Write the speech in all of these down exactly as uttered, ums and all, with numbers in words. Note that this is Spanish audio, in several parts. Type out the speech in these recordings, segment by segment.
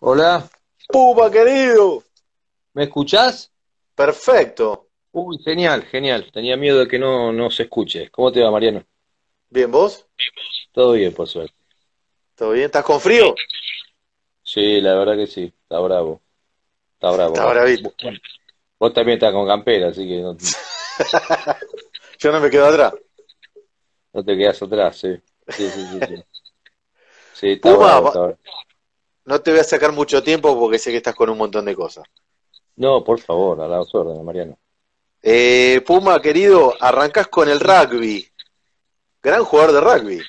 Hola, Puma, querido. ¿me escuchás? Perfecto. Uy, genial, genial. Tenía miedo de que no, no se escuche. ¿Cómo te va, Mariano? Bien, ¿vos? Todo bien, por suerte. ¿Todo bien? ¿Estás con frío? Sí, la verdad que sí. Está bravo. Está bravo Está acá. bravito. Vos, bueno, vos también estás con campera, así que no, Yo no me quedo atrás. no te quedas atrás, sí. Sí, sí, sí, sí. Sí, está Puma, bravo, va- está bravo. no te voy a sacar mucho tiempo porque sé que estás con un montón de cosas. No, por favor, a las órdenes, Mariano. Eh, Puma, querido, arrancás con el rugby. Gran jugador de rugby.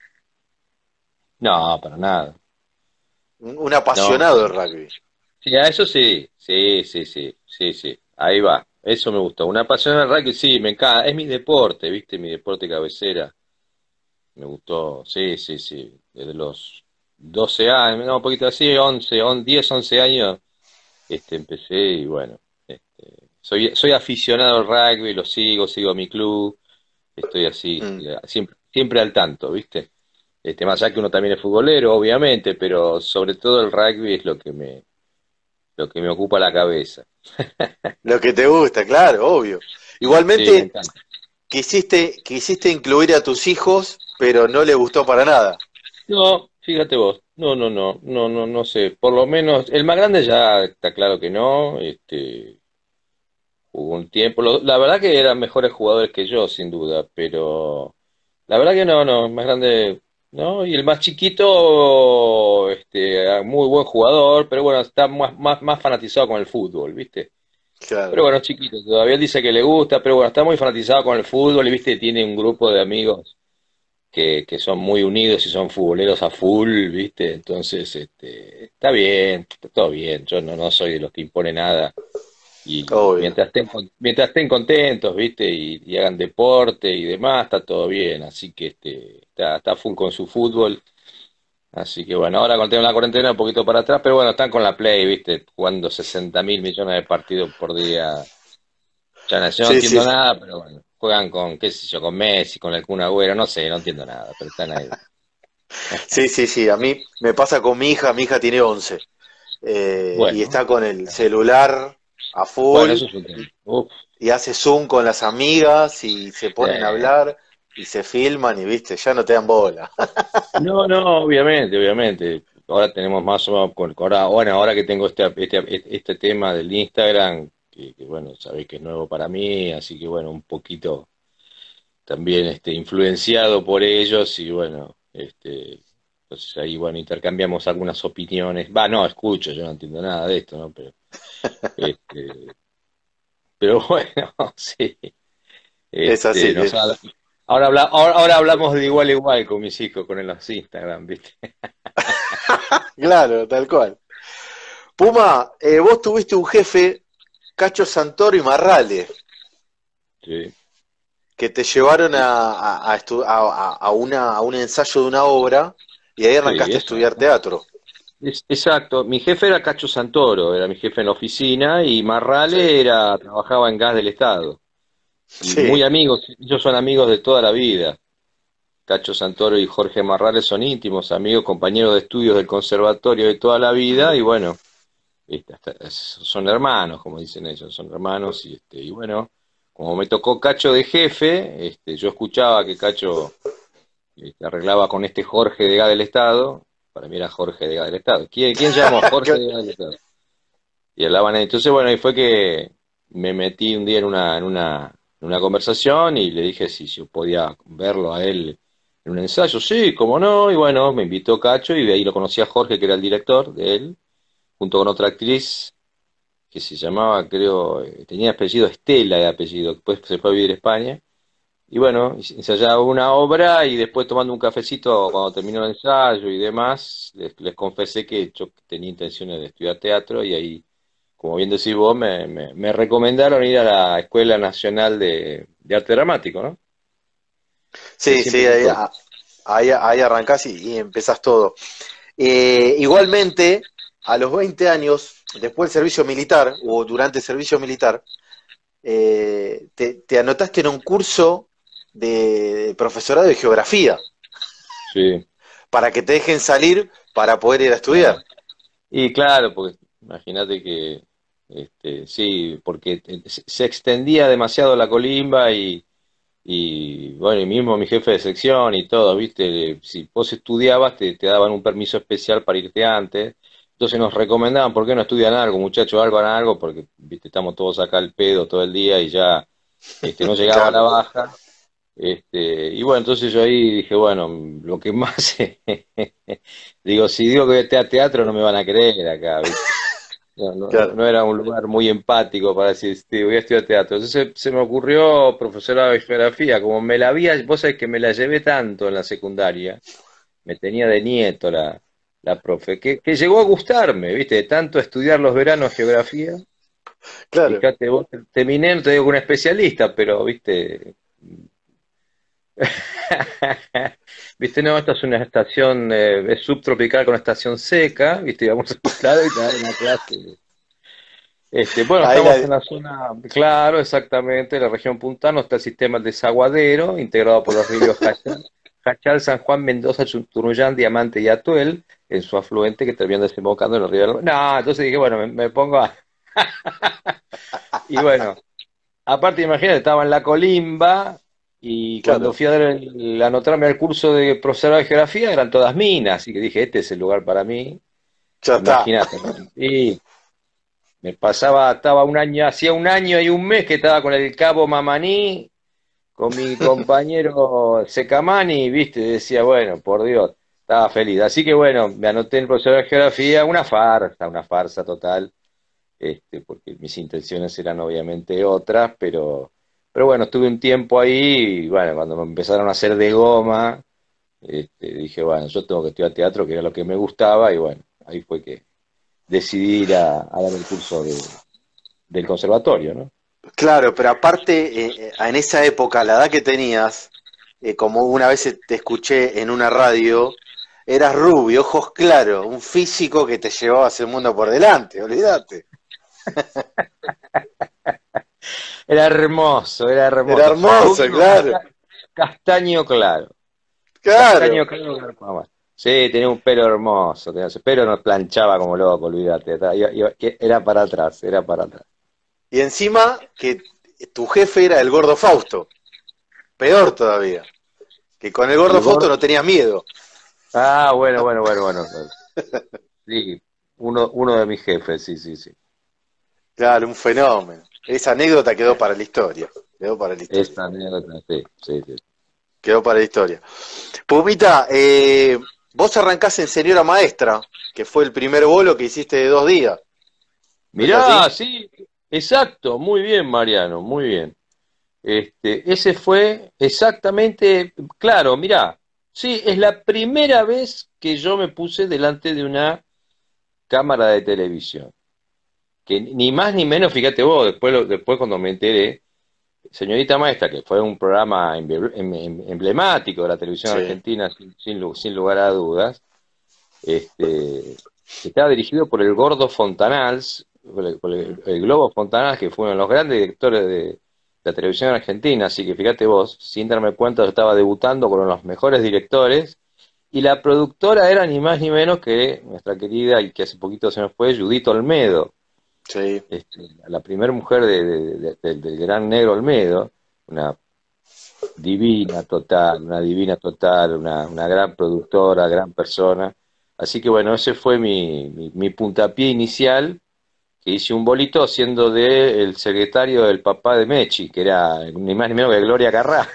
No, para nada. Un, un No. apasionado del rugby. Sí, a eso sí. Sí, sí, sí. Sí, sí. Ahí va. Eso me gustó. Una pasión al rugby, sí, me encanta. Es mi deporte, ¿viste? Mi deporte cabecera. Me gustó, sí, sí, sí. Desde los doce años, no, un poquito así, once on- diez, once años, este, empecé y bueno, este, soy, soy aficionado al rugby, lo sigo, sigo a mi club, estoy así, Mm. eh, siempre, siempre al tanto, ¿viste? Este, más allá que uno también es futbolero, obviamente, pero sobre todo el rugby es lo que me, lo que me ocupa la cabeza. Lo que te gusta, claro, obvio. Sí, me Igualmente, encanta. quisiste, quisiste incluir a tus hijos, pero no le gustó para nada. No, fíjate vos, no, no, no, no, no, no sé, por lo menos, el más grande ya está claro que no, este, jugó un tiempo. Lo- la verdad que eran mejores jugadores que yo, sin duda, pero la verdad que no, no, más grande, ¿no? Y el más chiquito, este, muy buen jugador, pero bueno, está más, más, más fanatizado con el fútbol, ¿viste? Claro. Pero bueno, es chiquito, todavía él dice que le gusta, pero bueno, está muy fanatizado con el fútbol y, ¿viste? Tiene un grupo de amigos que, que son muy unidos y son futboleros a full, ¿viste? Entonces, este, está bien, está todo bien, yo no, no soy de los que impone nada y Obvio. mientras estén, con- mientras estén contentos, ¿viste? Y, y hagan deporte y demás, está todo bien. Así que este, está, está full con su fútbol. Así que bueno, ahora con el tema de la cuarentena un poquito para atrás, pero bueno, están con la Play, ¿viste? Jugando sesenta mil millones de partidos por día. Ya no, yo no Sí, sí. entiendo nada, pero bueno, juegan con, qué sé yo, con Messi, con el Kun Agüero, no sé, no entiendo nada, pero están ahí. Sí, sí, sí. A mí me pasa con mi hija. Mi hija tiene once. Eh, y Bueno, está con el celular a bueno, full eso es un tema. Uf, y hace Zoom con las amigas y se ponen a eh, hablar y se filman y viste, ya no te dan bola. no, no, obviamente, obviamente. Ahora tenemos más o menos, con- ahora, bueno, ahora que tengo este, este, este tema del Instagram, que, que, bueno, sabéis que es nuevo para mí, así que bueno, un poquito también este, influenciado por ellos y bueno, este, entonces ahí bueno, intercambiamos algunas opiniones. Va, no, escucho, yo no entiendo nada de esto, ¿no? Pero, este, pero bueno, sí, Es este, así. nos eh. ha- ahora, habla, ahora, ahora hablamos de igual a igual con mis hijos, con los Instagram, ¿viste? Claro, tal cual. Puma, eh, vos tuviste un jefe, Cacho Santoro y Marrale, Sí. que te llevaron a, a, a estu- a- a una, a un ensayo de una obra y ahí Sí, arrancaste a estudiar exacto. teatro. Es- exacto. Mi jefe era Cacho Santoro, era mi jefe en la oficina, y Sí, Marrale era, trabajaba en Gas del Estado. Y muy sí. amigos, ellos son amigos de toda la vida. Cacho Santoro y Jorge Marrale son íntimos amigos, compañeros de estudios del conservatorio de toda la vida, y bueno, este, hasta- son hermanos, como dicen ellos, son hermanos, y este, y bueno, como me tocó Cacho de jefe, este, yo escuchaba que Cacho este, arreglaba con este Jorge de Gas del Estado. Para mí era Jorge de Gas del Estado. ¿Quién, quién llamó? Jorge de Gas del Estado. Y hablaban, entonces bueno, y fue que me metí un día en una, en una, en una conversación y le dije si yo podía verlo a él en un ensayo. Sí, cómo no, y bueno, me invitó Cacho y de ahí lo conocí a Jorge, que era el director de él, junto con otra actriz que se llamaba, creo, eh, tenía apellido Estela de apellido, después se fue a vivir a España. Y bueno, ensayaba una obra y después tomando un cafecito cuando terminó el ensayo y demás, les, les confesé que yo tenía intenciones de estudiar teatro y ahí, como bien decís vos, me, me, me recomendaron ir a la Escuela Nacional de, de Arte Dramático, ¿no? Que Sí, siempre sí, fue ahí, todo. ahí, ahí arrancás y, y empezás todo. Eh, igualmente, a los veinte años, después del servicio militar, o durante el servicio militar, eh, te, te anotaste en un curso de profesorado de geografía Sí, para que te dejen salir para poder ir a claro. estudiar. Y claro, porque imagínate que, este, sí, porque eh, se se extendía demasiado la colimba y, y bueno, y mismo mi jefe de sección y todo, ¿viste? Si vos estudiabas, te, te daban un permiso especial para irte antes. Entonces nos recomendaban, ¿por qué no estudian algo, muchachos? Algo, hagan algo, porque, ¿viste? Estamos todos acá al pedo todo el día y ya, este, no llegaba la Claro, baja. Este, y bueno, entonces yo ahí dije, bueno, lo que más, digo, si digo que voy a teatro no me van a creer acá, ¿viste? No, no, no claro. no era un lugar muy empático para decir, "Sí, voy a estudiar teatro". Entonces se, se me ocurrió profesora de geografía, como me la había, vos sabés que me la llevé tanto en la secundaria, me tenía de nieto la, la profe, que, que llegó a gustarme, ¿viste? De tanto estudiar los veranos geografía, Claro. fíjate, vos terminé, no te digo que un especialista, pero, ¿viste? Viste, no, esta es una estación, eh, es subtropical con estación seca, viste, y vamos a claro, y te dan una clase. Este, bueno, Ahí estamos la... en la zona, claro, exactamente, la región Puntano, está el sistema desaguadero, integrado por los ríos Jachal, Jachal, San Juan, Mendoza, Tunuyán, Diamante y Atuel, en su afluente que terminan desembocando en el río del... No, entonces dije, bueno, me, me pongo a... Y bueno, aparte, imagínate, estaba en la colimba y cuando Claro, fui a dar el, anotarme al curso de profesorado de geografía eran todas minas, así que dije, este es el lugar para mí. ya está. Imagínate, ¿no? Y me pasaba, estaba un año, hacía un año y un mes que estaba con el cabo Mamaní, con mi compañero Secamani, viste, decía, bueno, por Dios, estaba feliz. Así que bueno, me anoté en el profesorado de geografía, una farsa, una farsa total, este, porque mis intenciones eran obviamente otras, pero, pero bueno, estuve un tiempo ahí y bueno, cuando me empezaron a hacer de goma, este, dije, bueno, yo tengo que estudiar teatro, que era lo que me gustaba, y bueno, ahí fue que decidí ir a, a dar el curso de, del conservatorio, ¿no? Claro, pero aparte, eh, eh, en esa época, la edad que tenías, eh, como una vez te escuché en una radio, eras rubio, ojos claros, un físico que te llevaba ese mundo por delante, olvídate. Era hermoso, era Era hermoso. hermoso, Rubio, claro, casta- castaño claro. claro. Castaño claro. Garpaba. Sí, tenía un pelo hermoso, tenía ese pelo, nos planchaba como loco, olvídate. Estaba- iba- iba- que Era para atrás, era para atrás. Y encima que tu jefe era el gordo Fausto, peor todavía, que con el gordo El Fausto gordo. no tenías miedo. Ah, bueno, bueno, bueno, bueno. Sí, uno, uno de mis jefes, sí, sí, sí. Claro, un fenómeno. Esa anécdota quedó para la historia, quedó para la historia, Esta anécdota, sí, sí, sí. quedó para la historia. Pumita, eh, vos arrancás en Señora Maestra, que fue el primer bolo que hiciste de dos días, ¿no es Mirá, así? sí, exacto, muy bien, Mariano, muy bien. Este, ese fue exactamente, claro, mirá, sí, es la primera vez que yo me puse delante de una cámara de televisión. Que ni más ni menos, fíjate vos, después, lo- después cuando me enteré, Señorita Maestra, que fue un programa emble- em- em- emblemático de la televisión Sí, argentina, sin, sin lu- sin lugar a dudas, este, estaba dirigido por el Gordo Fontanals, por el, por el- el Globo Fontanals, que fue uno de los grandes directores de la televisión argentina, así que fíjate vos, sin darme cuenta, yo estaba debutando con los mejores directores, y la productora era ni más ni menos que nuestra querida, y que hace poquito se nos fue, Judith Olmedo, sí. este, la primera mujer de- de- de- de- del gran negro Olmedo, una divina total, una divina total, una, una gran productora, gran persona. Así que bueno, ese fue mi, mi, mi puntapié inicial, que hice un bolito siendo de el secretario del papá de Mechi, que era ni más ni menos que Gloria Carrá,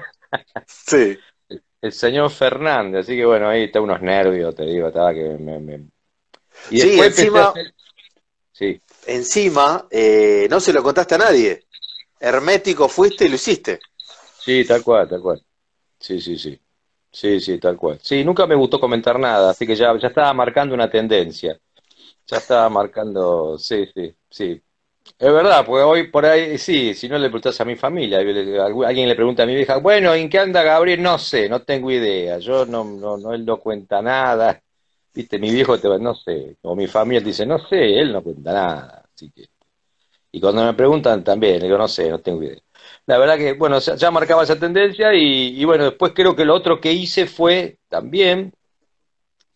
Sí, el señor Fernández. Así que bueno, ahí está unos nervios, te digo, estaba que me, me- Y sí, después empecé a encima, hacer... Sí, encima, eh, no se lo contaste a nadie. Hermético fuiste y lo hiciste. sí, tal cual, tal cual. Sí, sí, sí. Sí, sí, tal cual. Sí, nunca me gustó comentar nada, así que ya, ya estaba marcando una tendencia. Ya estaba marcando, sí, sí, sí. Es verdad, porque hoy por ahí, sí, si no le preguntas a mi familia, yo le- algu- alguien le pregunta a mi vieja, bueno, ¿en qué anda Gabriel? No sé, no tengo idea. Yo no, no, no, él no cuenta nada. Viste, mi viejo te va, no sé, o mi familia te dice, no sé, él no cuenta nada. Así que, y cuando me preguntan también, le digo, no sé, no tengo idea. La verdad que, bueno, ya, ya marcaba esa tendencia y, y bueno, después creo que lo otro que hice fue también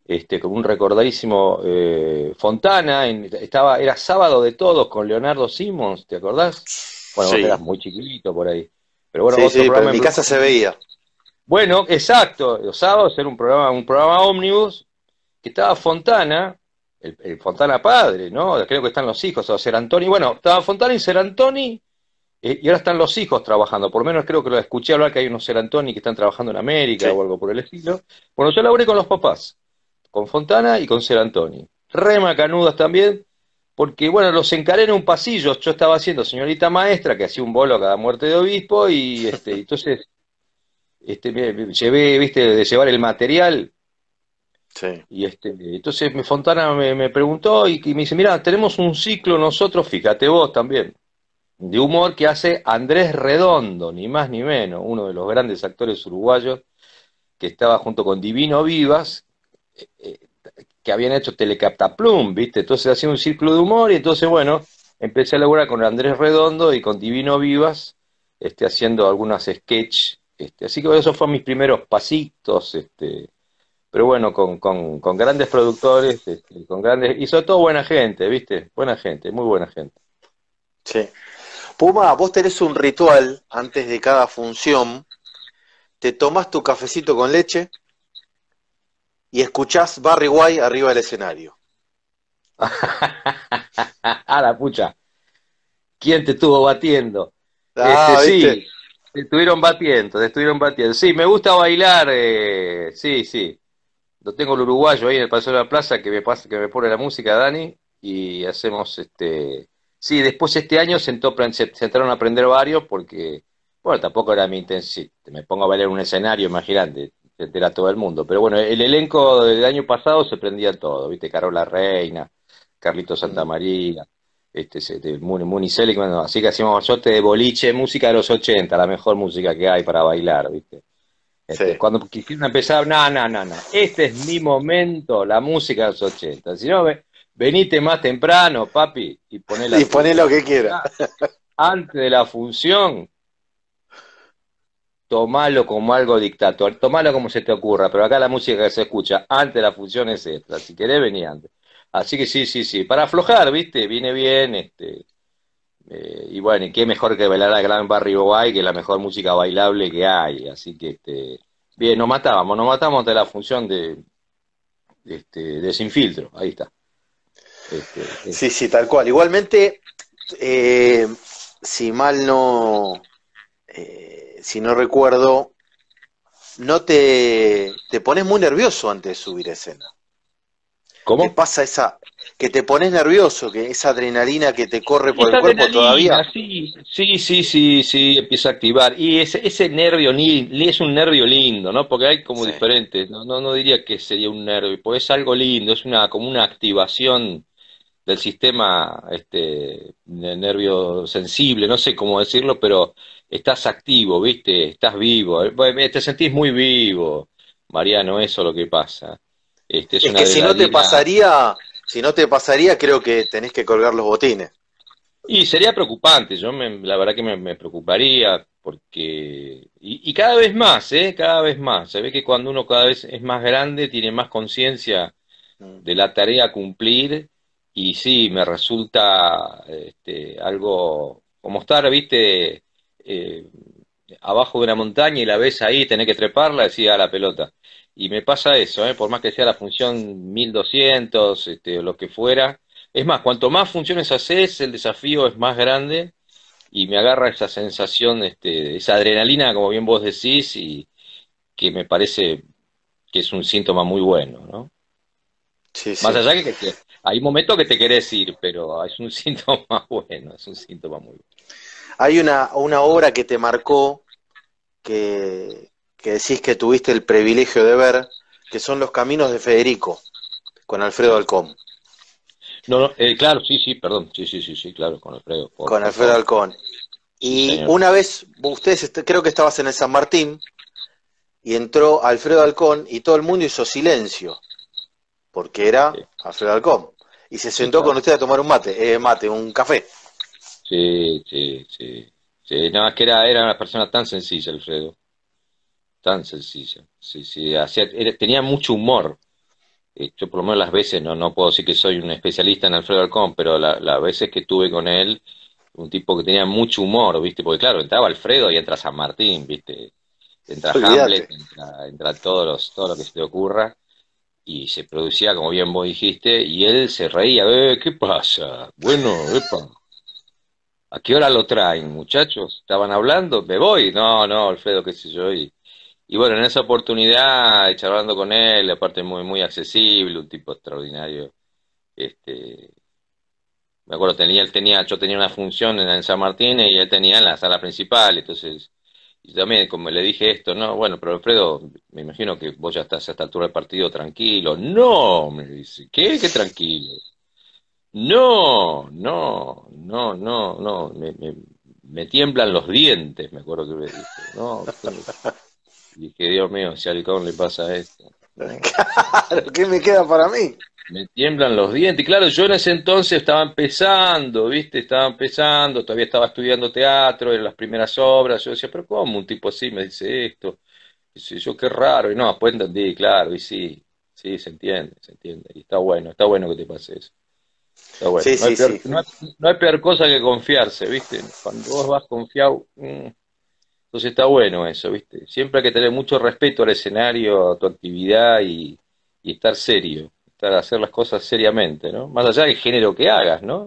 este, con un recordadísimo eh, Fontana, en- estaba, era Sábado de Todos con Leonardo Simons, ¿te acordás? Bueno, vos eras Sí, muy chiquito por ahí. Pero bueno, sí, otro sí, pero en programa mi casa se emblemático. veía. Bueno, exacto, los sábados era un programa, un programa ómnibus que estaba Fontana, el, el Fontana padre, ¿no? Creo que están los hijos, o Serantoni. Bueno, estaba Fontana y Serantoni, eh, y ahora están los hijos trabajando. Por lo menos creo que lo escuché hablar que hay unos Serantoni que están trabajando en América Sí. o algo por el estilo. Bueno, yo laburé con los papás, con Fontana y con Serantoni. Re macanudas también, porque, bueno, los encaré en un pasillo. Yo estaba haciendo señorita maestra, que hacía un bolo a cada muerte de obispo, y este, entonces este, me, me llevé, viste, de llevar el material. Sí. Y este, entonces me Fontana me, me preguntó y, y me dice, mira, tenemos un ciclo nosotros, fíjate vos también, de humor que hace Andrés Redondo, ni más ni menos, uno de los grandes actores uruguayos, que estaba junto con Divino Vivas, eh, eh, que habían hecho Telecaptaplum, ¿viste? Entonces hacía un círculo de humor y entonces, bueno, empecé a laburar con Andrés Redondo y con Divino Vivas, este, haciendo algunas sketch, este, así que bueno, esos fueron mis primeros pasitos, este, pero bueno, con, con, con grandes productores, este, con grandes, y sobre todo buena gente, ¿viste? Buena gente, muy buena gente. Sí. Puma, vos tenés un ritual antes de cada función, te tomás tu cafecito con leche y escuchás Barry White arriba del escenario. A la pucha, ¿quién te estuvo batiendo? Este, Ah, ¿viste? sí, te estuvieron batiendo, te estuvieron batiendo. Sí, me gusta bailar, eh, sí, sí. Lo tengo el uruguayo ahí en el Paseo de la Plaza que me pasa, que me pone la música, Dani, y hacemos este. Sí, después este año se, entró- se, se entraron a aprender varios porque, bueno, tampoco era mi intención. Me pongo a bailar en un escenario, imagínate, se entera todo el mundo. Pero bueno, el elenco del año pasado se prendía todo, ¿viste? Carola Reina, Carlito Mm, Santamaría, este, se- de Muni, Muni Selig, bueno, así que hacíamos bachote de boliche, música de los ochenta, la mejor música que hay para bailar, ¿viste? Este, sí. cuando quisieron empezar, no, no, no, no, este es mi momento, la música de los ochenta. Si no, ve- venite más temprano, papi, y poné Y la poné tuya. lo que quiera. Acá, antes de la función, tomalo como algo dictatorial, tomalo como se te ocurra, pero acá la música que se escucha antes de la función es esta, si querés vení antes. Así que sí, sí, sí, para aflojar, ¿viste? Viene bien, este, eh, y bueno, y qué mejor que bailar a Gran Barry White, que es la mejor música bailable que hay, así que, este, bien, nos matábamos, nos matamos de la función de, este, de Sin Filtro, ahí está. Este, eh, Sí, sí, tal cual. Igualmente, eh, si mal no, eh, si no recuerdo, no te, te pones muy nervioso antes de subir a escena. Te ¿Cómo? pasa esa, que te pones nervioso, que esa adrenalina que te corre por el Esa cuerpo todavía. adrenalina, sí, sí, sí, sí, sí, empieza a activar. Y ese, ese nervio ni, ni es un nervio lindo, ¿no? Porque hay como Sí. diferentes, no, no, no diría que sería un nervio, porque es algo lindo, es una, como una activación del sistema este, de nervio sensible, no sé cómo decirlo, pero estás activo, ¿viste? Estás vivo, eh, te sentís muy vivo, Mariano, eso es lo que pasa. Este, es Es una que si no te adrenalina. pasaría, si no te pasaría, creo que tenés que colgar los botines. Y sería preocupante, yo me- la verdad que me, me preocuparía porque... Y, y cada vez más, ¿eh? Cada vez más. Se ve que cuando uno cada vez es más grande, tiene más conciencia Mm. de la tarea a cumplir y sí, me resulta este, algo como estar, viste, eh, abajo de una montaña y la ves ahí, tenés que treparla, decía a la pelota. Y me pasa eso, ¿eh? Por más que sea la función mil doscientos este, o lo que fuera. Es más, cuanto más funciones haces, el desafío es más grande y me agarra esa sensación, este, esa adrenalina, como bien vos decís, y que me parece que es un síntoma muy bueno, ¿no? Sí, Más sí. allá que, que hay momentos que te querés ir, pero es un síntoma bueno, es un síntoma muy bueno. Hay una, una obra que te marcó, que, que decís que tuviste el privilegio de ver, que son Los Caminos de Federico, con Alfredo Sí. Alcón. No, no, eh, claro, sí, sí, perdón, sí, sí, sí, sí, claro, con Alfredo, por Con Alfredo Falcón, Alcón. sí, Y señor. una vez, ustedes, est- creo que estabas en el San Martín, y entró Alfredo Alcón y todo el mundo hizo silencio, porque era Sí, Alfredo Alcón. Y se sí, sentó con claro. usted a tomar un mate, eh, mate, un café. Sí, sí, sí. Sí, no, es que era, era una persona tan sencilla, Alfredo, tan sencilla. Sí, sí, hacía, era- tenía mucho humor. eh, yo por lo menos las veces, no, no puedo decir que soy un especialista en Alfredo Alcón, pero la- las veces que estuve con él, un tipo que tenía mucho humor, ¿viste? Porque claro, entraba Alfredo y entra San Martín, ¿viste? Entra Hamlet, Olvídate. entra, entra todos los, todo lo que se te ocurra, y se producía, como bien vos dijiste, y él se reía, eh, ¿qué pasa? Bueno, epa, ¿a qué hora lo traen, muchachos? ¿Estaban hablando? ¿Me voy? No, no, Alfredo, qué sé yo, y, y bueno, en esa oportunidad, charlando con él, aparte muy, muy accesible, un tipo extraordinario, este, me acuerdo, tenía, él tenía, yo tenía una función en, en San Martín y él tenía en la sala principal, entonces, y también como le dije esto, no, bueno, pero Alfredo, me imagino que vos ya estás a esta altura del partido tranquilo. No, me dice, ¿qué? ¿Qué tranquilo? No, no, no, no, no, me, me, me tiemblan los dientes, me acuerdo que me dijo. No, y dije, Dios mío, si a Halcón le pasa esto, ¿no? Claro, ¿qué me queda para mí? Me tiemblan los dientes. Y claro, yo en ese entonces estaba empezando, ¿viste? Estaba empezando, todavía estaba estudiando teatro, en las primeras obras. Yo decía, pero ¿cómo un tipo así me dice esto? Dice, yo qué raro. Y no, después entendí, claro, y sí, sí, se entiende, se entiende. Y está bueno, está bueno que te pase eso. Está bueno. Sí, No hay sí, peor, sí. no hay, no hay peor cosa que confiarse, ¿viste? Cuando vos vas confiado, mm, entonces está bueno eso, ¿viste? Siempre hay que tener mucho respeto al escenario, a tu actividad y, y estar serio, estar hacer las cosas seriamente, ¿no? Más allá del género que hagas, ¿no?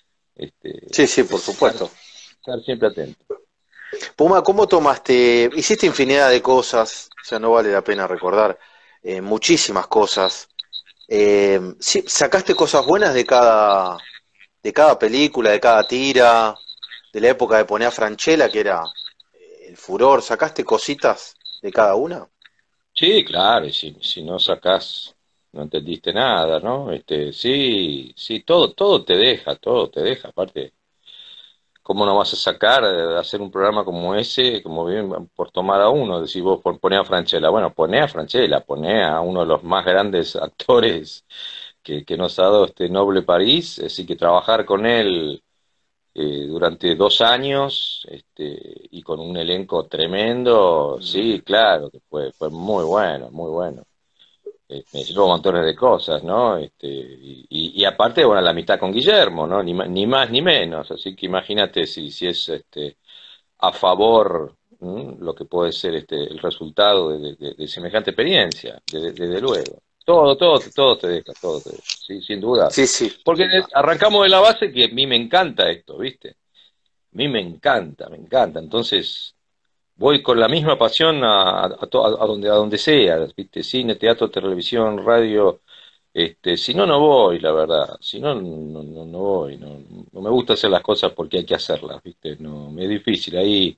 Este, Sí, sí, por este, estar, supuesto. estar siempre atento. Puma, ¿cómo tomaste? Hiciste infinidad de cosas, o sea, no vale la pena recordar, eh, muchísimas cosas. Eh, sí, ¿sacaste cosas buenas de cada, de cada película, de cada tira, de la época de Ponea Franchella, que era eh, el furor? ¿Sacaste cositas de cada una? Sí, claro, y si, si no sacás, no entendiste nada, ¿no? Este, sí, sí, todo, todo te deja, todo te deja, aparte. ¿Cómo no vas a sacar, eh, hacer un programa como ese, como bien por tomar a uno? Decís vos, pon- poné a Franchella. Bueno, poné a Franchella, poné a uno de los más grandes actores que, que nos ha dado este noble París. Así que trabajar con él eh, durante dos años este, y con un elenco tremendo, sí, claro, que fue, fue muy bueno, muy bueno. Eh, me llevó montones de cosas, ¿no? Este, y, y- y aparte, bueno, la amistad con Guillermo, ¿no? Ni, ma- ni más ni menos. Así que imagínate si, si es este, a favor, ¿m? Lo que puede ser este, el resultado de, de- de semejante experiencia, de- de- desde luego. Todo, todo, todo te deja, todo te deja, sí, sin duda. Sí, sí. Porque de- arrancamos de la base que a mí me encanta esto, ¿viste? A mí me encanta, me encanta. Entonces, voy con la misma pasión a, a, to- a donde, a donde sea, ¿viste? Cine, teatro, televisión, radio, este, si no, no voy, la verdad. Si no, no, no, no voy. No, no me gusta hacer las cosas porque hay que hacerlas, ¿viste? No, me es difícil. Ahí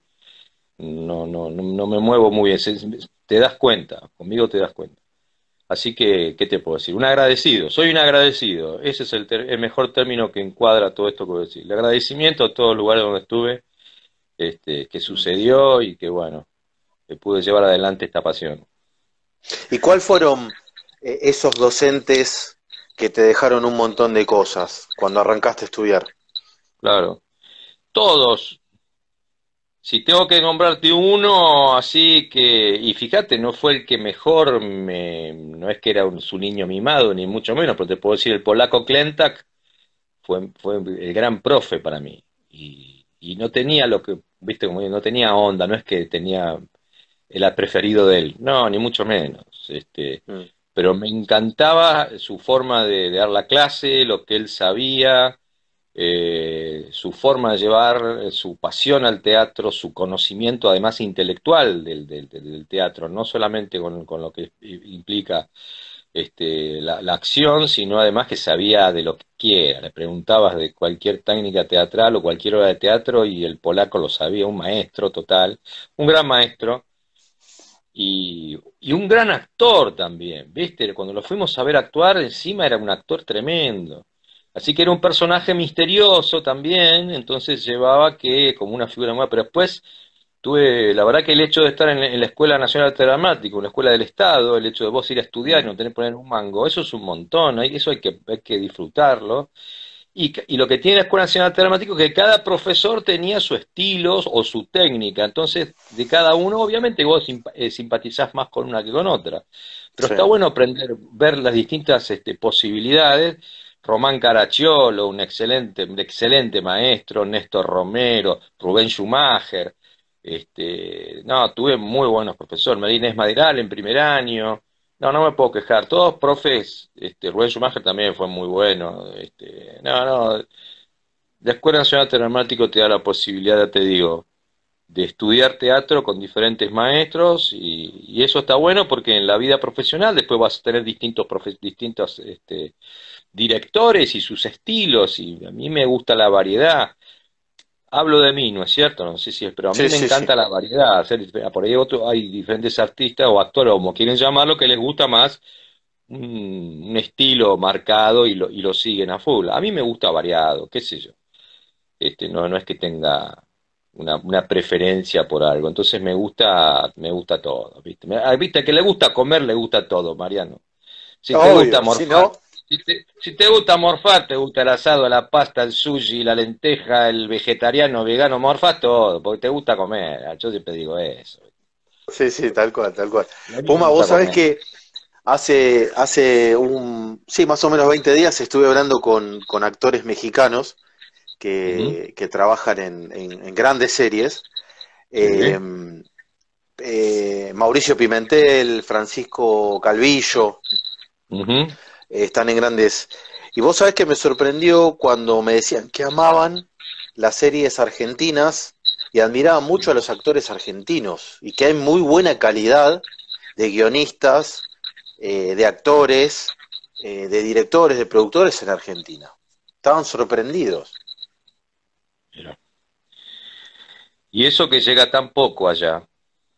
no, no, no, no me muevo muy bien. Se- Te das cuenta, conmigo te das cuenta. Así que, ¿qué te puedo decir? Un agradecido, soy un agradecido. Ese es el, ter- el mejor término que encuadra todo esto que voy a decir. El agradecimiento a todos los lugares donde estuve, este, que sucedió y que, bueno, que pude llevar adelante esta pasión. ¿Y cuál fueron eh, esos docentes que te dejaron un montón de cosas cuando arrancaste a estudiar? Claro. Todos, si tengo que nombrarte uno, así que, y fíjate, no fue el que mejor me, no es que era un- su niño mimado, ni mucho menos, pero te puedo decir, el polaco Klentak fue, fue el gran profe para mí. Y, y no tenía lo que, viste, como digo, no tenía onda, no es que tenía el preferido de él, no, ni mucho menos. Este, Mm. pero me encantaba su forma de, de dar la clase, lo que él sabía, eh, su forma de llevar, eh, su pasión al teatro, su conocimiento además intelectual del, del- del- del teatro, no solamente con, con lo que implica este, la, la acción, sino además que sabía de lo que quiera. Le preguntabas de cualquier técnica teatral o cualquier obra de teatro y el polaco lo sabía, un maestro total, un gran maestro. Y, y un gran actor también, ¿viste? Cuando lo fuimos a ver actuar, encima era un actor tremendo. Así que era un personaje misterioso también, entonces llevaba que como una figura nueva, pero después tuve, la verdad que el hecho de estar en, en la Escuela Nacional de Arte Dramático, una escuela del Estado, el hecho de vos ir a estudiar y Mm. no tener que poner un mango, eso es un montón, hay- eso hay que, hay que disfrutarlo. Y, c- y lo que tiene la Escuela Nacional de Arte Dramático es que cada profesor tenía su estilo o su técnica, entonces de cada uno obviamente vos simpa- eh, simpatizás más con una que con otra, pero Sí. está bueno aprender, ver las distintas este, posibilidades. Román Caracciolo, un excelente, un excelente maestro, Néstor Romero, Rubén Schumacher, este, no, tuve muy buenos profesores, María Inés Maderal en primer año, no, no me puedo quejar. Todos profes, este, Rubén Schumacher también fue muy bueno. Este, no, no, la Escuela Nacional de Dramático te da la posibilidad, ya te digo, de estudiar teatro con diferentes maestros y, y eso está bueno porque en la vida profesional después vas a tener distintos, profe- distintos este, directores y sus estilos y a mí me gusta la variedad. Hablo de mí, ¿no es cierto? No sé si es, pero a mí Sí, me sí, sí. encanta la variedad. Hacer- por ahí otro- hay diferentes artistas o actores, como quieren llamarlo, que les gusta más un, un estilo marcado y lo, y lo siguen a full. A mí me gusta variado, qué sé yo. Este, no, no es que tenga una, una preferencia por algo. Entonces me gusta, me gusta todo, ¿viste? Me- ah, ¿viste? Que le gusta comer, le gusta todo, Mariano. Si te gusta Obvio, si morfar, no, si te, si te gusta morfar, te gusta el asado, la pasta, el sushi, la lenteja, el vegetariano, vegano, morfas todo, porque te gusta comer. Yo siempre digo eso. sí, sí, tal cual, tal cual. A mí me Puma, gusta vos sabés comer. que hace, hace un, sí, más o menos veinte días estuve hablando con, con actores mexicanos Ujú. que, que trabajan en, en- en grandes series. Eh, Sí. eh, Mauricio Pimentel, Francisco Calvillo, Ujú. eh, están en grandes. Y vos sabés que me sorprendió cuando me decían que amaban las series argentinas y admiraban mucho a los actores argentinos y que hay muy buena calidad de guionistas, eh, de actores, eh, de directores, de productores en Argentina. Estaban sorprendidos. Mira. Y eso que llega tan poco allá,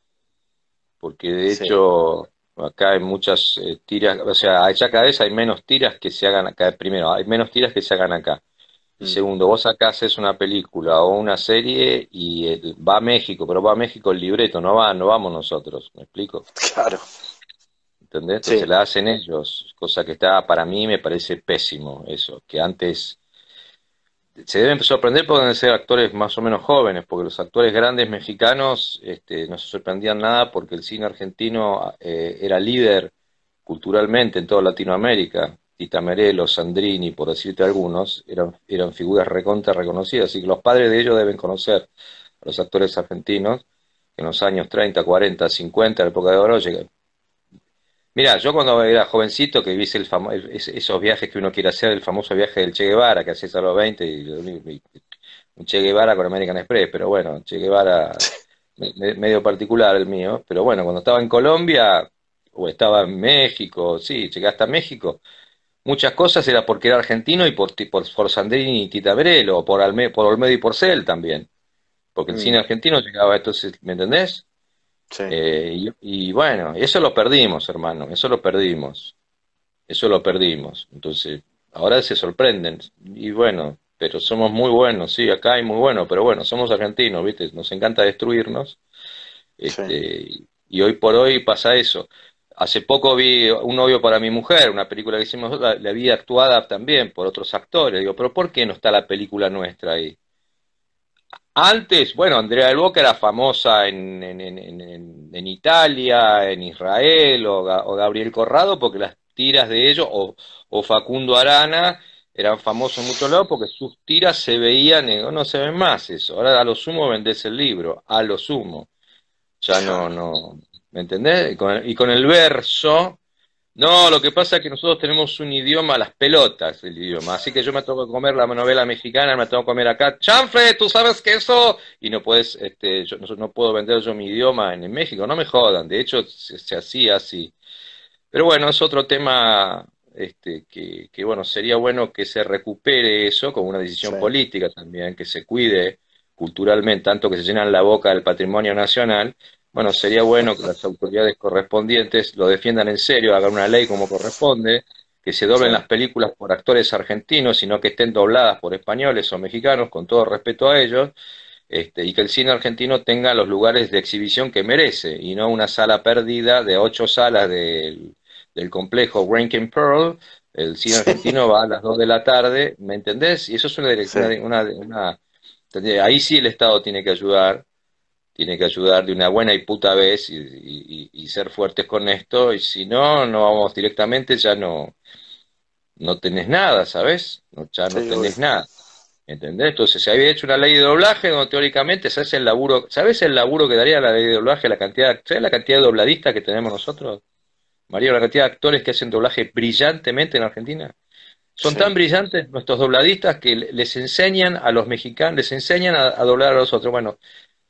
porque de Sí. hecho acá hay muchas eh, tiras, o sea, allá cada vez hay menos tiras que se hagan acá. Primero, hay menos tiras que se hagan acá. Y Mm, segundo, vos acá haces una película o una serie y eh, va a México, pero va a México el libreto, no va, no vamos nosotros, ¿me explico? claro. ¿Entendés? Entonces Sí, la hacen ellos, cosa que está, para mí me parece pésimo eso, que antes se deben sorprender porque deben ser actores más o menos jóvenes, porque los actores grandes mexicanos este, no se sorprendían nada porque el cine argentino eh, era líder culturalmente en toda Latinoamérica. Tita Merelo, Sandrini, por decirte algunos, eran, eran figuras recontra reconocidas, así que los padres de ellos deben conocer a los actores argentinos que en los años treinta, cuarenta, cincuenta, en la época de oro, llegan. Mira, yo cuando era jovencito, que hice el famo- el- es- esos viajes que uno quiere hacer, el famoso viaje del Che Guevara, que haces a los veinte, y, y- un Che Guevara con American Express, pero bueno, Che Guevara me- me- medio particular el mío, pero bueno, cuando estaba en Colombia, o estaba en México, sí, llegué hasta México, muchas cosas era porque era argentino y por, ti- por, por Sandrini y Tita Merelo, o por, Alme- por Olmedo y Porcel también, porque el cine mm, argentino llegaba, entonces, ¿me entendés? sí, Eh, y, y bueno, eso lo perdimos, hermano, eso lo perdimos. Eso lo perdimos. Entonces, ahora se sorprenden. Y bueno, pero somos muy buenos, sí, acá hay muy buenos, pero bueno, somos argentinos, ¿viste? Nos encanta destruirnos. sí, Este, y hoy por hoy pasa eso. Hace poco vi Un novio para mi mujer, una película que hicimos, la, la vi actuada también por otros actores. Digo, pero ¿por qué no está la película nuestra ahí? Antes, bueno, Andrea del Boca era famosa en, en, en, en- en Italia, en Israel, o, Ga- o Gabriel Corrado, porque las tiras de ellos, o, o Facundo Arana, eran famosos en muchos lados porque sus tiras se veían, en- no se ven más eso. Ahora a lo sumo vendés el libro, a lo sumo. Ya no, claro, no, ¿me entendés? Y con el, y con el verso. No, lo que pasa es que nosotros tenemos un idioma, las pelotas, el idioma. Así que yo me tengo que comer la novela mexicana, me tengo que comer acá. Chanfle, tú sabes que eso. Y no puedes, este, yo no, no puedo vender yo mi idioma en, en México, no me jodan. De hecho, se, se hacía así. Pero bueno, es otro tema, este, que, que bueno, sería bueno que se recupere eso como una sí, decisión política también, que se cuide culturalmente, tanto que se llenan la boca del patrimonio nacional. Bueno, sería bueno que las autoridades correspondientes lo defiendan en serio, hagan una ley como corresponde, que se sí, doblen las películas por actores argentinos, sino que estén dobladas por españoles o mexicanos, con todo respeto a ellos, este, y que el cine argentino tenga los lugares de exhibición que merece, y no una sala perdida de ocho salas del, del complejo Rankin Pearl, El cine Sí, argentino va a las dos de la tarde, ¿me entendés? Y eso es una sí, dirección, una, una, una- ¿entendés? Ahí sí el Estado tiene que ayudar, tiene que ayudar de una buena y puta vez y, y- y- y ser fuertes con esto, y si no, no vamos directamente, ya no, no tenés nada, ¿sabes? No, ya no sí, obvio. tenés nada. ¿Entendés? Entonces se había hecho una ley de doblaje donde teóricamente se hace el laburo. ¿Sabes el laburo que daría la ley de doblaje? La cantidad, ¿sabes la cantidad de dobladistas que tenemos nosotros? María, la cantidad de actores que hacen doblaje brillantemente en Argentina. Son Sí, tan brillantes nuestros dobladistas que le- les enseñan a los mexicanos, les enseñan a, a doblar a los otros. Bueno,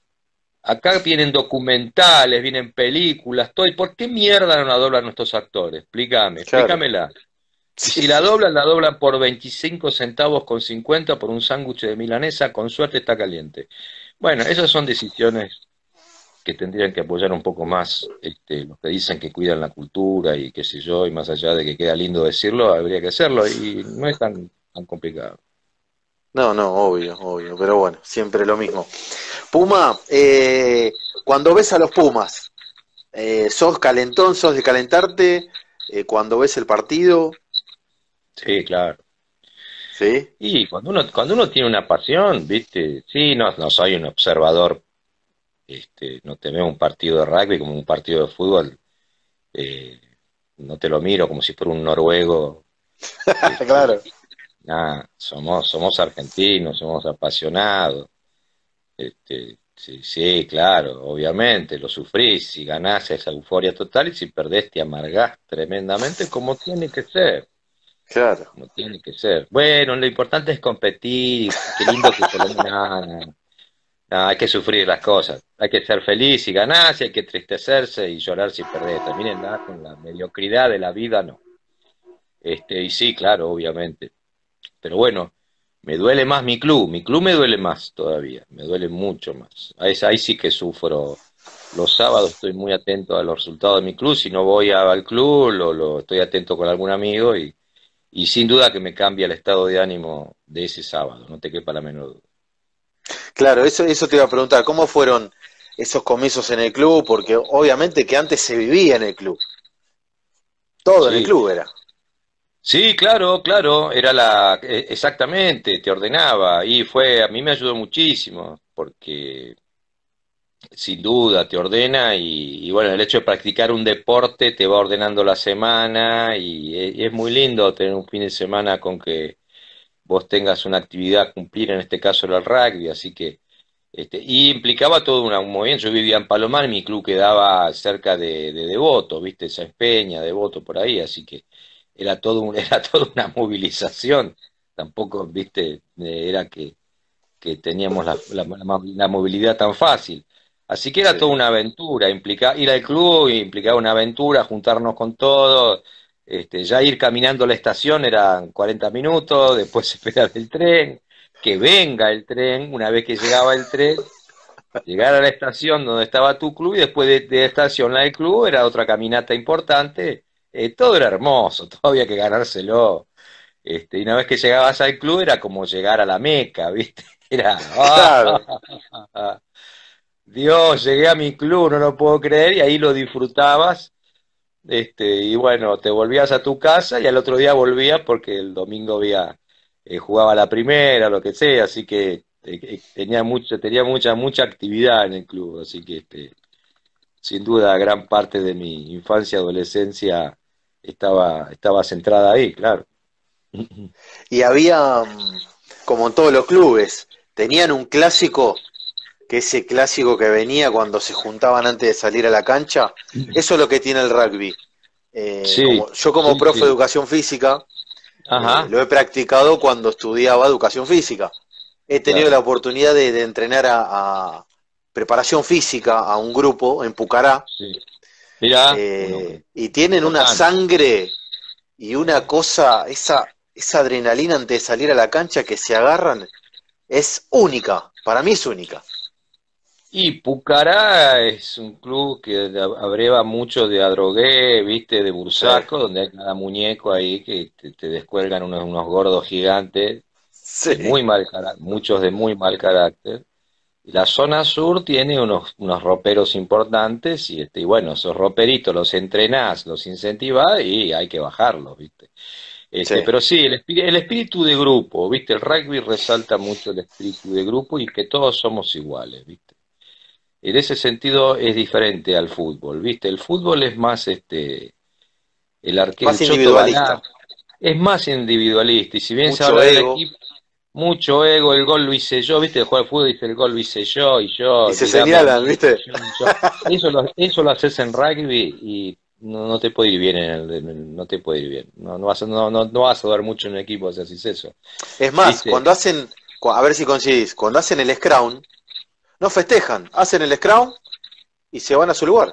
acá vienen documentales, vienen películas, todo. ¿Y por qué mierda no la doblan nuestros actores? Explícame, claro. explícamela. Y Sí, si la doblan, la doblan por veinticinco centavos con cincuenta por un sándwich de milanesa, con suerte está caliente. Bueno, esas son decisiones que tendrían que apoyar un poco más este, los que dicen que cuidan la cultura y qué sé yo, y más allá de que queda lindo decirlo, habría que hacerlo y no es tan, tan complicado. no, no, obvio, obvio, pero bueno, siempre lo mismo. Puma, eh, cuando ves a los Pumas, eh, ¿sos calentón, sos de calentarte eh, cuando ves el partido? Sí, claro. ¿Sí? Y cuando uno, cuando uno tiene una pasión, viste, sí, no, no soy un observador, este, no te veo un partido de rugby como un partido de fútbol, eh, no te lo miro como si fuera un noruego. Este, Claro, nada, somos, somos argentinos, somos apasionados. Este, sí, sí, claro, obviamente, lo sufrís, si ganás esa euforia total y si perdés te amargás tremendamente como tiene que ser, claro. como tiene que ser. Bueno, lo importante es competir, y qué lindo que por lo menos, no, no, no, hay que sufrir las cosas, hay que ser feliz si ganás y hay que entristecerse y llorar si perdés. Terminen nada con la mediocridad de la vida, no. Este, y sí, claro, obviamente. Pero bueno, me duele más mi club, mi club me duele más todavía, me duele mucho más. Ahí, ahí sí que sufro. Los sábados estoy muy atento a los resultados de mi club, si no voy a- al club, lo, lo estoy atento con algún amigo y, y sin duda que me cambia el estado de ánimo de ese sábado, no te quepa la menor duda. Claro, eso, eso te iba a preguntar, ¿cómo fueron esos comienzos en el club? Porque obviamente que antes se vivía en el club, todo en el Sí, club era. sí, claro, claro, era la, e- exactamente, te ordenaba y fue, a mí me ayudó muchísimo, porque sin duda, te ordena y, y bueno, el hecho de practicar un deporte te va ordenando la semana y, e- y es muy lindo tener un fin de semana con que vos tengas una actividad a cumplir, en este caso era el rugby, así que, este, y implicaba todo una- un movimiento. Yo vivía en Palomar, mi club quedaba cerca de, de Devoto, viste, Sáenz Peña, Devoto por ahí, así que era todo un, era toda una movilización, tampoco, viste, eh, era que que teníamos la, la, la movilidad tan fácil. Así que era Sí. toda una aventura, implica, ir al club implicaba una aventura, juntarnos con todos, este, ya ir caminando a la estación eran cuarenta minutos, después esperar el tren, que venga el tren, una vez que llegaba el tren, llegar a la estación donde estaba tu club y después de, de la estación la del club era otra caminata importante, eh, todo era hermoso, todo había que ganárselo. Este, y una vez que llegabas al club era como llegar a la Meca, ¿viste? Era, Claro, ¡ah! Dios, llegué a mi club, no lo puedo creer, y ahí lo disfrutabas, este, y bueno, te volvías a tu casa y al otro día volvías porque el domingo había, eh, jugaba la primera, lo que sea, así que eh, eh, tenía mucho, tenía mucha, mucha actividad en el club, así que este, sin duda gran parte de mi infancia, adolescencia estaba, estaba centrada ahí, claro. y había, mm, como en todos los clubes, tenían un clásico, que ese clásico que venía cuando se juntaban antes de salir a la cancha, eso es lo que tiene el rugby. Eh, Sí, como, yo como sí, profe de sí. educación física, eh, Ajá, lo he practicado cuando estudiaba educación física. He tenido la claro. oportunidad de, de entrenar a, a, preparación física a un grupo en Pucará, Sí. Mirá, uno, eh, y tienen una importante. sangre y una cosa, esa, esa adrenalina antes de salir a la cancha que se agarran, es única, para mí es única. Y Pucará es un club que abreva mucho de adrogué, viste, de Sí, Bursaco, donde hay cada muñeco ahí que te, te descuelgan unos, unos gordos gigantes de sí, muy mal carácter, muchos de muy mal carácter. Y la zona sur tiene unos, unos roperos importantes y, este, y bueno, esos roperitos los entrenás, los incentivás y hay que bajarlos, viste. Sí, Este, pero sí, el, espí- el espíritu de grupo, ¿viste? El rugby resalta mucho el espíritu de grupo y que todos somos iguales, ¿viste? En ese sentido es diferente al fútbol, ¿viste? El fútbol es más, este, el arquero, más el Choto individualista, Balá, es más individualista, y si bien se mucho habla del ego, equipo, mucho ego, el gol lo hice yo, ¿viste? El juego de fútbol dice el gol lo hice yo, y y yo, se y dame a señalan, mí, ¿viste? y yo, y yo. Eso lo, eso lo haces en rugby y no, no te puede ir bien, en el- en el- no te puede ir bien, no, no vas a, no, no, no vas a dar mucho en un equipo si haces eso, Es más, ¿viste? cuando hacen, cu- a ver si coincidís, cuando hacen el scrum, no festejan, hacen el scrum y se van a su lugar.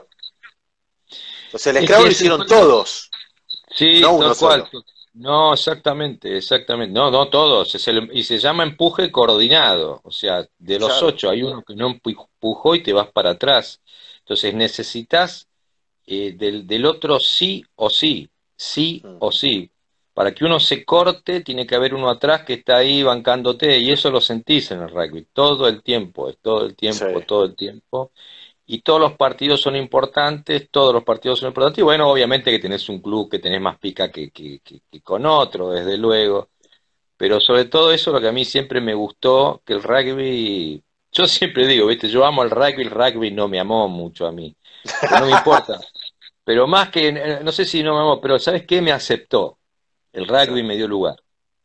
O sea, el Es scrum que lo es el hicieron juego. todos, no Sí, uno tal cual. solo. No, exactamente, exactamente. No, no todos. Es el- y se llama empuje coordinado. O sea, de los Claro. ocho hay uno que no empu- empujó y te vas para atrás. Entonces necesitas eh, del, del otro sí o sí, sí Mm, o sí. Para que uno se corte, tiene que haber uno atrás que está ahí bancándote. Y eso lo sentís en el rugby todo el tiempo, es todo el sí. tiempo, todo el tiempo. Y todos los partidos son importantes, todos los partidos son importantes, y bueno, obviamente que tenés un club que tenés más pica que, que, que- que con otro, desde luego, pero sobre todo eso lo que a mí siempre me gustó, que el rugby, yo siempre digo, viste, yo amo el rugby, el rugby no me amó mucho a mí, pero no me importa, pero más que, eh, no sé si no me amó, pero ¿sabes qué? Me aceptó, el Sí. rugby me dio lugar.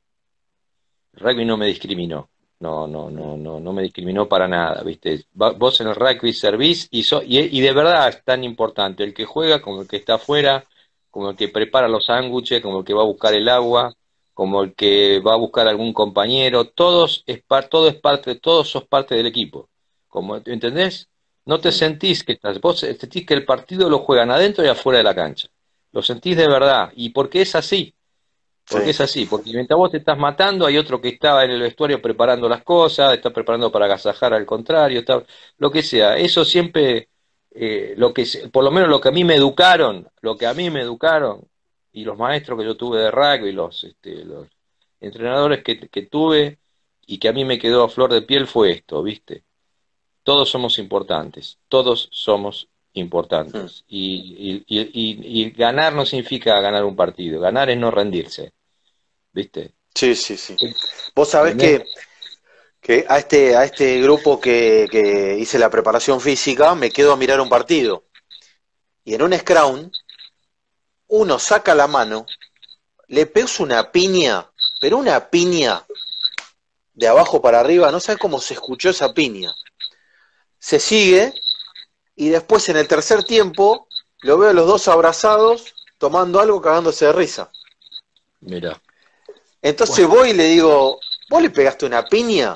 El rugby no me discriminó. No, no, Mm, no, no, no me discriminó para nada, ¿viste? Va- Vos en el rugby servís y, so- y, y de verdad es tan importante el que juega como el que está afuera, como el que prepara los sándwiches, como el que va a buscar el agua, como el que va a buscar algún compañero, todos es par- todo es parte, todos sos parte del equipo. Como, ¿entendés? No te mm, sentís que estás, vos sentís que el partido lo juegan adentro y afuera de la cancha. Lo sentís de verdad, y porque es así. Porque sí. es así, porque mientras vos te estás matando, hay otro que está en el vestuario preparando las cosas, está preparando para agasajar al contrario, está, lo que sea. Eso siempre, eh, lo que, se- por lo menos lo que a mí me educaron, lo que a mí me educaron, y los maestros que yo tuve de rugby, los, este, los entrenadores que, que tuve, y que a mí me quedó a flor de piel fue esto, ¿viste? Todos somos importantes, todos somos Mm. importantes. Y, y, y, y y ganar no significa ganar un partido, ganar es no rendirse. ¿Viste? Sí, sí, sí. Vos sabés ¿Entendés? que, que a este, a este grupo que, que hice la preparación física me quedo a mirar un partido. Y en un scrum, uno saca la mano, le pegas una piña, pero una piña de abajo para arriba, no sabes cómo se escuchó esa piña. Se sigue y después en el tercer tiempo lo veo a los dos abrazados tomando algo cagándose de risa. Mira. Entonces Bueno, voy y le digo, ¿vos le pegaste una piña?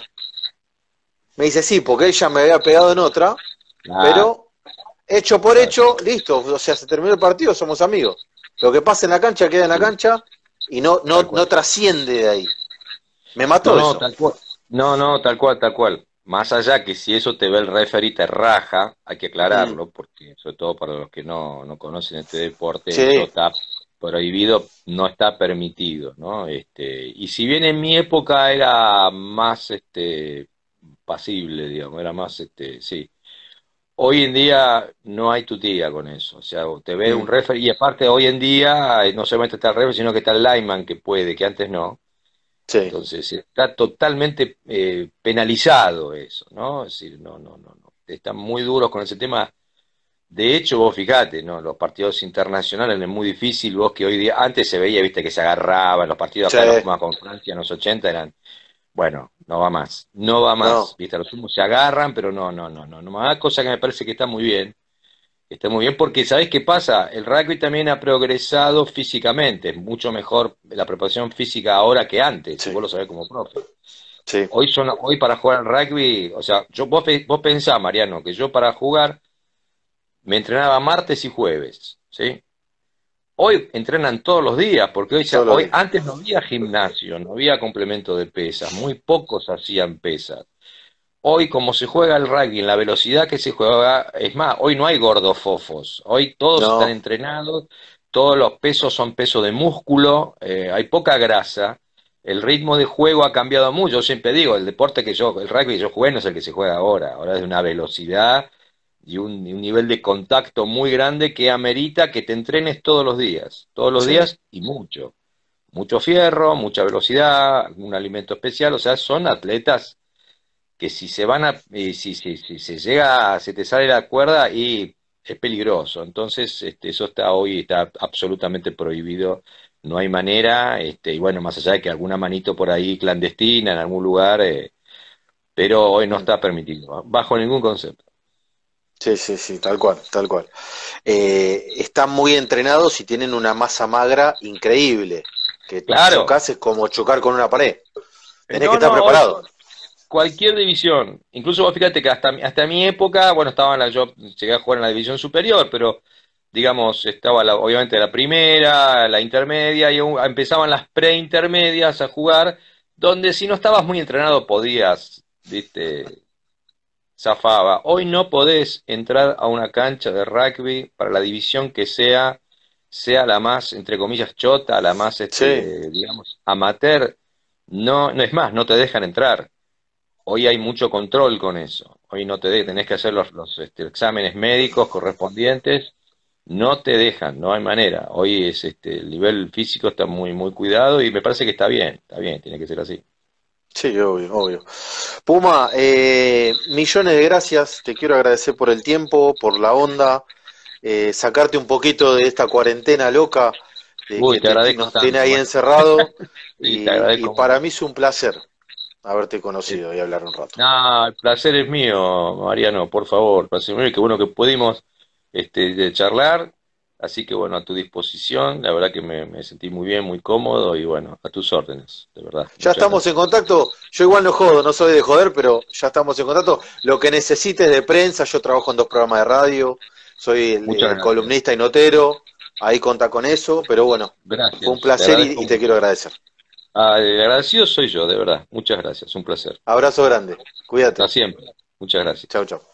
Me dice, sí, porque ella me había pegado en otra, claro, pero hecho por claro. hecho, listo, o sea, se terminó el partido, somos amigos. Lo que pasa en la cancha queda en la Sí, cancha y no, tal no, cual. no trasciende de ahí. Me No, mató no, eso. tal cual. No, no, tal cual, tal cual. Más allá que si eso te ve el referee te raja, hay que Mm, aclararlo, porque sobre todo para los que no, no conocen este deporte, eso sí, está prohibido, no está permitido, ¿no? Este, y si bien en mi época era más este pasible, digamos, era más este, sí. Hoy en día no hay tutía con eso. O sea, te ve un mm, referee, y aparte hoy en día eh, no solamente está el referee, sino que está el lineman que puede, que antes no. sí, Entonces está totalmente eh, penalizado eso, ¿no? Es decir, no, no, no, no. Están muy duros con ese tema. De hecho, vos fijate, ¿no? Los partidos internacionales es muy difícil, vos que hoy día, antes se veía, viste, que se agarraban, los partidos sí, acá los jugamos con Francia en los ochenta eran, bueno, no va más, no va más, no, viste, los humos se agarran, pero no, no, no, no, no más, cosa que me parece que está muy bien. Está muy bien porque, ¿sabés qué pasa? El rugby también ha progresado físicamente, es mucho mejor la preparación física ahora que antes, y sí, vos lo sabés como profe. sí, Hoy, son, hoy para jugar al rugby, o sea, yo, vos, pe- vos pensás, Mariano, que yo para jugar me entrenaba martes y jueves, ¿sí? Hoy entrenan todos los días, porque hoy, se- todos los hoy días. antes no había gimnasio, no había complemento de pesas, muy pocos hacían pesas. Hoy, como se juega el rugby, en la velocidad que se juega, es más, hoy no hay gordofofos, hoy todos están No, entrenados, todos los pesos son peso de músculo, eh, hay poca grasa, el ritmo de juego ha cambiado mucho, yo siempre digo, el deporte que yo, el rugby que yo jugué no es el que se juega ahora, ahora es de una velocidad y un, y un nivel de contacto muy grande que amerita que te entrenes todos los días, todos los sí. días y mucho, mucho fierro, mucha velocidad, un alimento especial, o sea, son atletas que si se van a, eh, si, si, si se llega, se te sale la cuerda y es peligroso. Entonces, este, eso está hoy, está absolutamente prohibido, no hay manera, este, y bueno, más allá de que alguna manito por ahí clandestina en algún lugar, eh, pero hoy no Mm. está permitido, bajo ningún concepto. Sí, sí, sí, tal cual, tal cual. Eh, están muy entrenados y tienen una masa magra increíble, que Claro, chocas es como chocar con una pared. eh, Tenés que no, estar no, hoy preparado. cualquier división, incluso vos fíjate que hasta, hasta mi época, bueno, estaba en la, yo llegué a jugar en la división superior, pero digamos, estaba la- obviamente la primera, la intermedia, y un- empezaban las preintermedias a jugar, donde si no estabas muy entrenado podías, viste, zafaba. Hoy no podés entrar a una cancha de rugby para la división que sea, sea la más, entre comillas, chota, la más, Sí, este, digamos, amateur. No, no es más, no te dejan entrar. Hoy hay mucho control con eso. Hoy no te de- tenés que hacer los, los, este, exámenes médicos correspondientes. No te dejan, no hay manera. Hoy es este, el nivel físico está muy, muy cuidado y me parece que está bien, está bien, tiene que ser así. sí, obvio, obvio. Puma, eh, millones de gracias. Te quiero agradecer por el tiempo, por la onda, eh, sacarte un poquito de esta cuarentena loca de Uy, que te te, agradezco nos tiene tanto, ahí Mar- encerrado. sí, te Y, y agradezco mucho. para mí es un placer haberte Eh, conocido y hablar un rato. no, el placer es mío, Mariano, por favor, placer mío, qué bueno que pudimos este, de charlar, así que bueno, a tu disposición, la verdad que me, me sentí muy bien, muy cómodo y bueno, a tus órdenes, de verdad, Ya muchas estamos en gracias. contacto. Yo igual no jodo, no soy de joder, pero ya estamos en contacto. Lo que necesites de prensa, yo trabajo en dos programas de radio, soy el, Muchas eh, gracias. columnista y notero, ahí conta con eso, pero bueno, fue un Gracias, te placer y, agradezco y te quiero mucho. agradecer. Ah, el agradecido soy yo, de verdad. Muchas gracias, un placer. Abrazo grande, Hasta cuídate. siempre. Muchas gracias. Chau, chau.